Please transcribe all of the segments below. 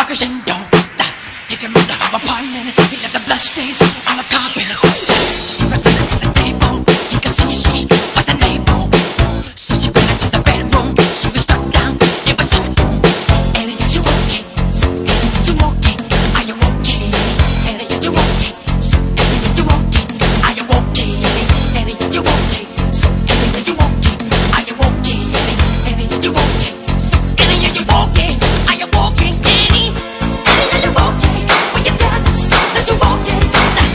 crescendo. He can move the whole apartment. He left the blood stains on the carpet. She went at the table. He could see she was unable. So she went into the bedroom. She was struck down. It was so boom. Ellie, are you okay? Ellie, you okay? Are you okay? Ellie, are you okay? Ellie, are you okay? Are you okay? Ellie, are you okay? Ellie, are you okay? Are you okay? Ellie, are you okay? Ellie, are you okay? Are you okay? Ellie, are you okay? Will you tell us that you're okay?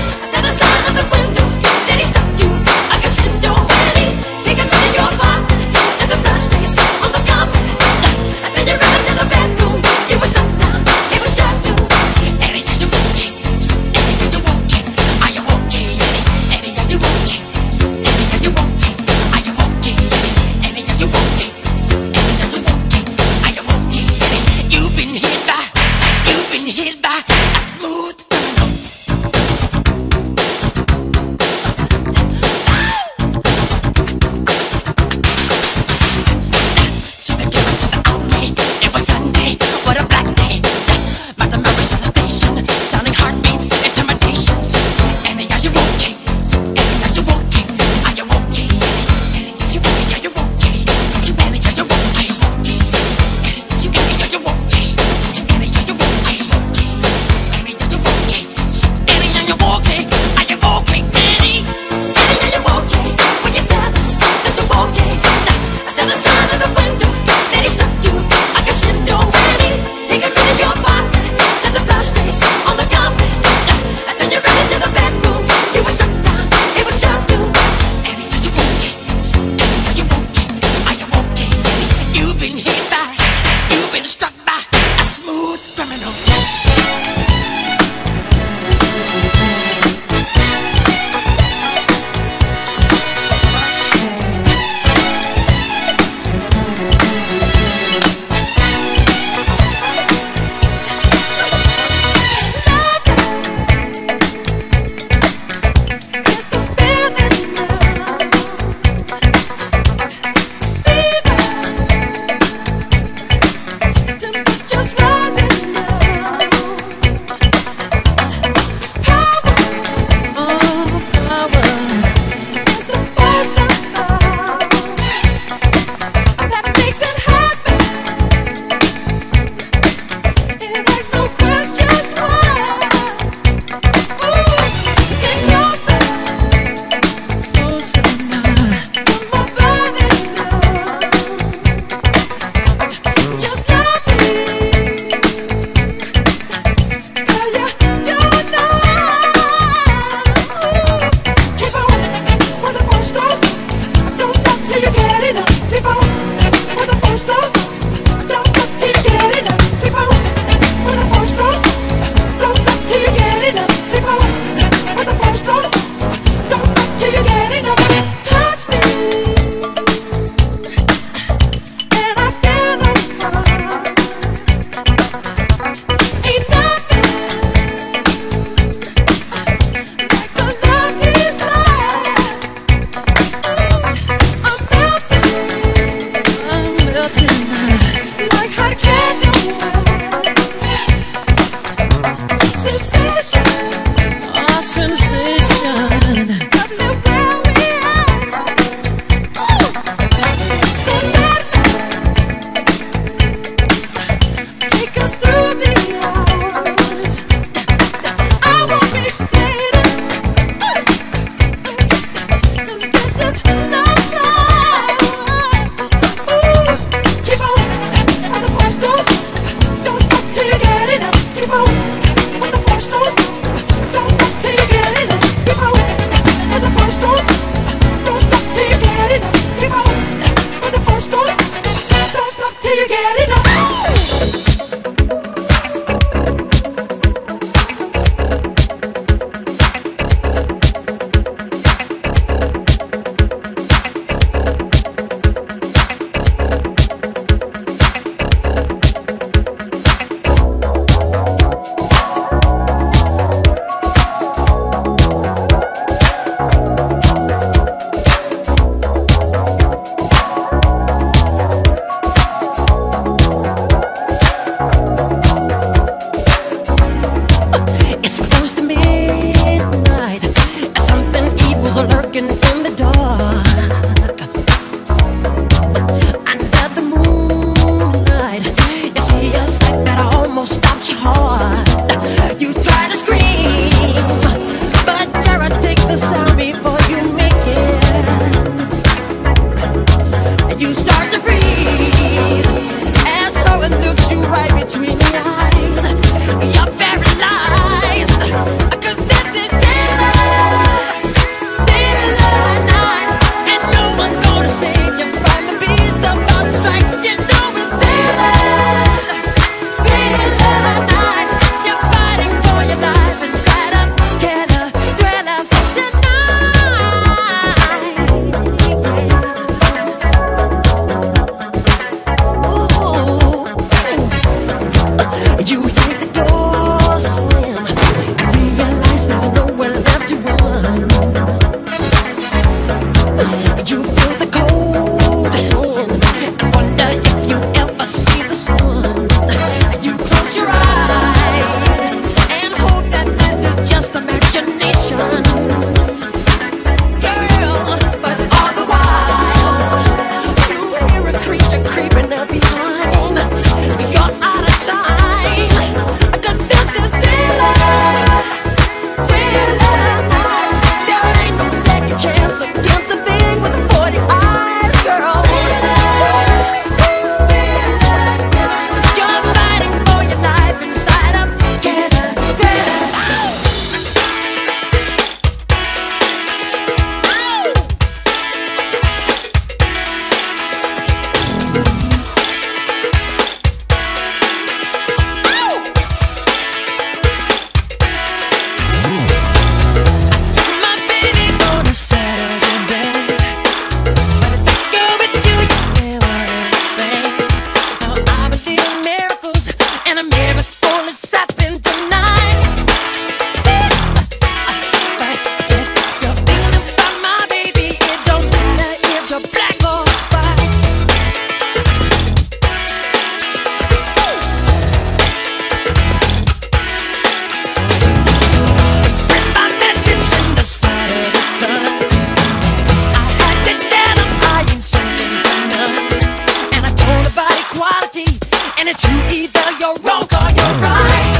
It's close to midnight. Something evil's lurking in the dark. Under the moonlight, you see a sight that almost stops your heart. You try to scream, but terror takes the sound before you make it. You start to freeze, and so it looks you right between the eyes. You're paralyzed, 'cause this is daylight night, and no one's gonna save you from the beast about to strike. You know it's daylight night. You're fighting for your life inside a killer thriller for the night. Ooh. You hear the door slam and realize there's nowhere left to run. You feel the cold hand and wonder if you ever see the sun. You close your eyes and hope that this is just imagination, girl. But all the while, you hear a creature creeping up behind. You're out of time, 'cause this is daylight night. There ain't no second chance against the thing with the 40 eyes, girl. You're fighting for your life inside a killer thriller. My baby on a Saturday, but if I go with you, you never the same. Now I believe in miracles, and a miracle is happening tonight. But if you're thinking about my baby, it don't matter if you're black or white. My message in the side of the sun. I had to tell him I ain't searching for none, and I told about equality, and it's you, either you're wrong or you're right.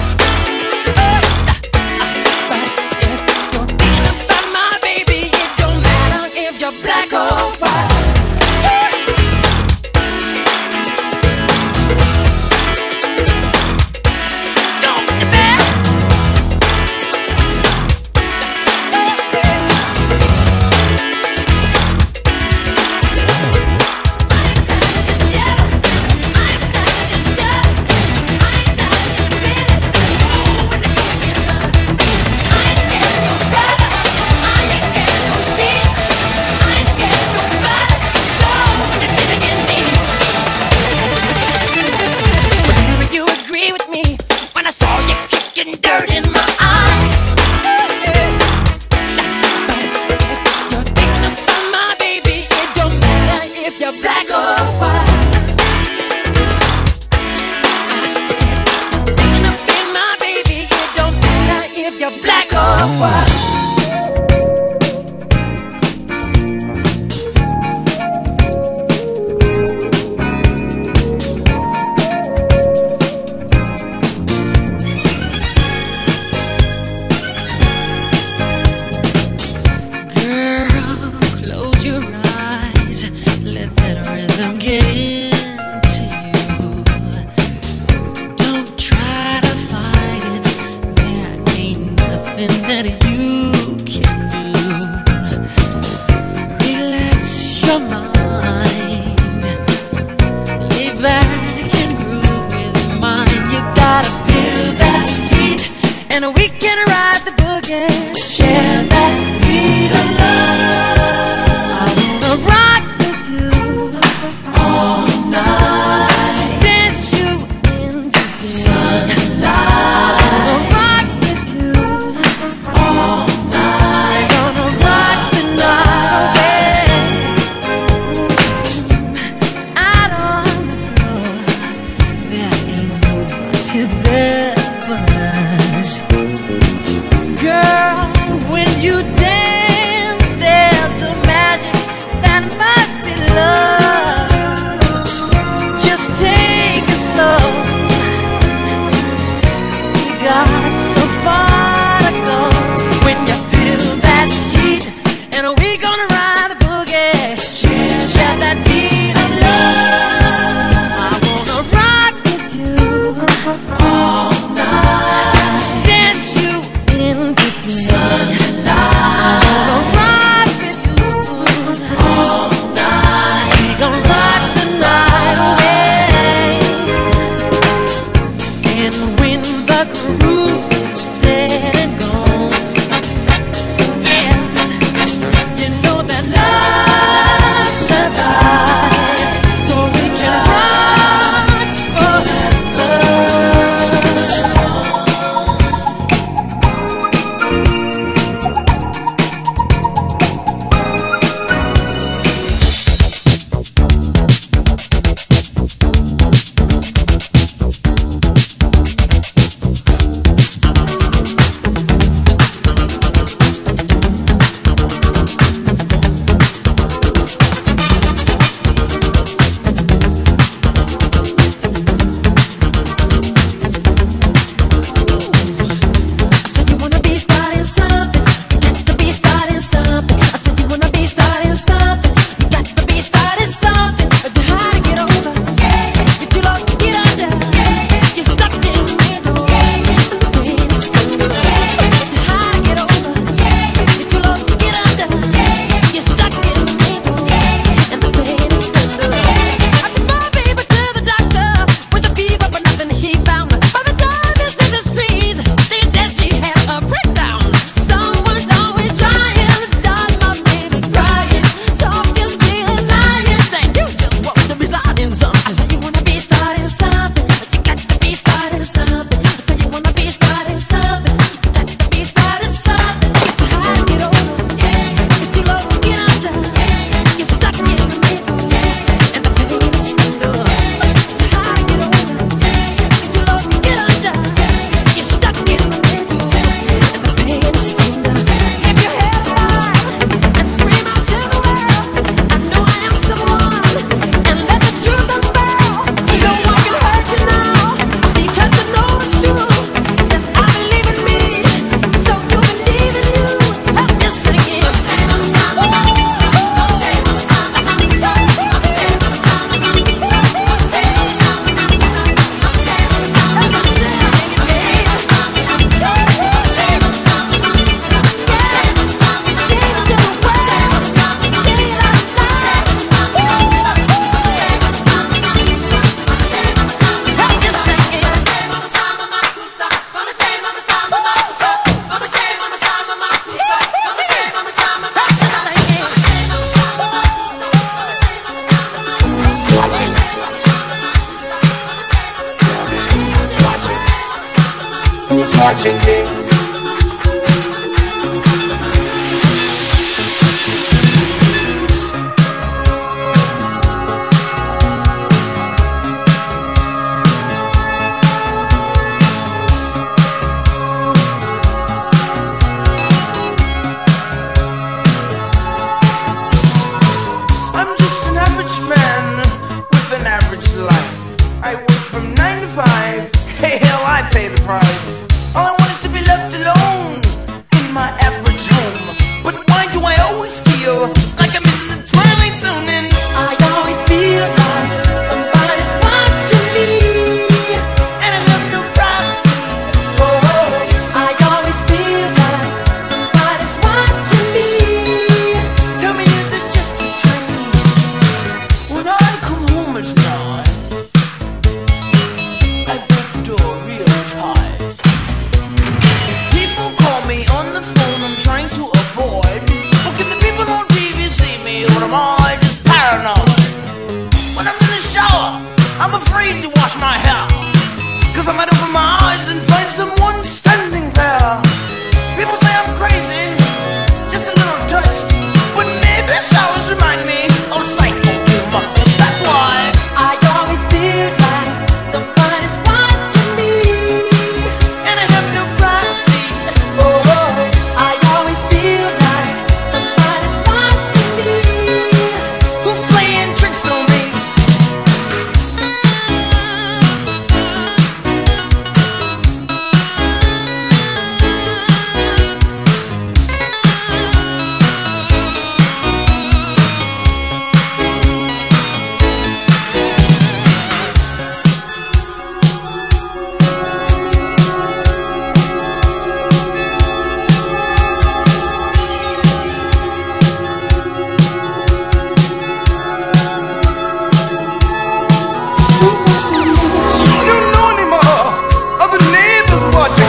But if you're thinking about my baby, it don't matter if you're black or white. Don't you dare. Whenever you agree with me, when I saw you kicking dirt in my eye. But if you're thinking about my baby, it don't matter if you're black or white. I said, if you're thinking about my baby, it don't matter if you're black or white. Girl, close your eyes, let that rhythm get into you. Don't try to fight it, there ain't nothing that you watching me. I'm just an average man with an average life. I work from 9 to 5. Hey, hell, I pay the price. All I want is to be left alone in my average home. But why do I always feel like I'm in the twilight zone? And I always feel like somebody's watching me, and I have no privacy. I always feel like somebody's watching me. Tell me, is it just a dream? When I come home at night, I put the door real tight. People call me on the phone, I'm trying to avoid. Or can the people on TV see me, or am I just paranoid? When I'm in the shower, I'm afraid to wash my hair, 'cause I might open my eyes and find someone standing there. People say I'm crazy, just a little touch, but maybe showers remind me of psycho too much. That's why I always feel like somebody's watching me, and I have no privacy. I always feel like somebody's watching me. Who's playing tricks on me?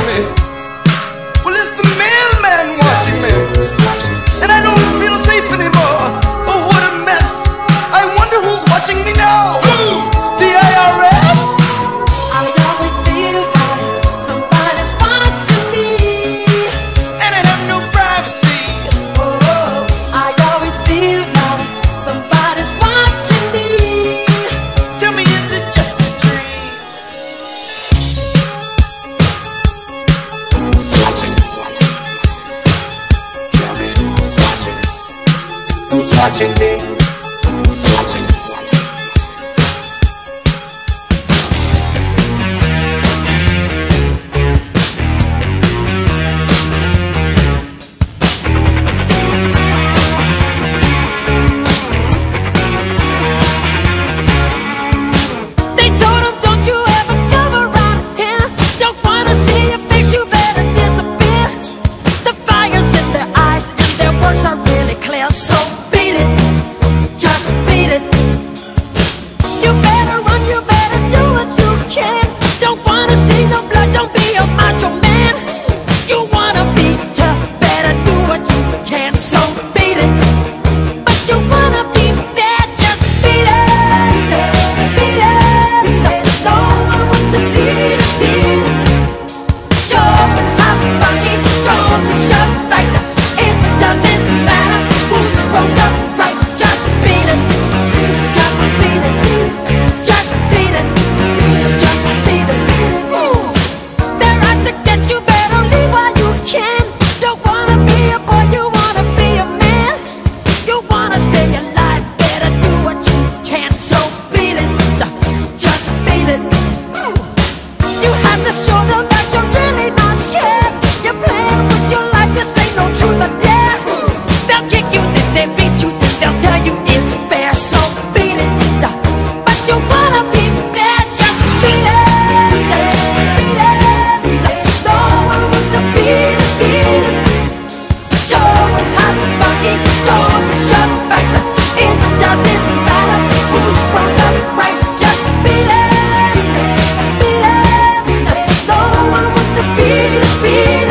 me. Well, it's the mailman watching me. And I don't feel safe anymore. Oh, what a mess. I wonder who's watching me now. The IRS? I always feel like somebody's watching me, And I have no privacy. oh, I always feel like somebody's watching me. Tell me, is it just a dream? Who's watching? Tell me who's watching? Who's watching me? Who's watching? They told him, don't you ever come around here. Don't wanna see your face, you better disappear. The fire's in their eyes and their words are really clear. So beat it, just beat it. You better run, you better do what you can. Don't wanna see no blood, don't be a macho man. You wanna be tough, better do what you can. So beat it, but you wanna be bad, just beat it, beat it. No one wants to beat it, beat it. Show it how funky, show the shot fighter. It doesn't matter who's wrong or right, just beat it, just beat it, just beat it, just beat it. They're out to get you, better leave while you can. Don't wanna be a boy, you wanna be a man. You wanna stay alive, better do what you can. So beat it, just beat it. You have to show them that you're really not scared. You're playing with your life, this ain't no truth or dare. They'll kick you, then they beat you, then they'll tell you it's fair. So beat it, but you wanna be bad, just beat it, beat it. No one wants to beat it, beat it. Show it how funky, show the shot factor. It doesn't matter who's wrong or right, just beat it, beat it. No one wants to beat it, beat it.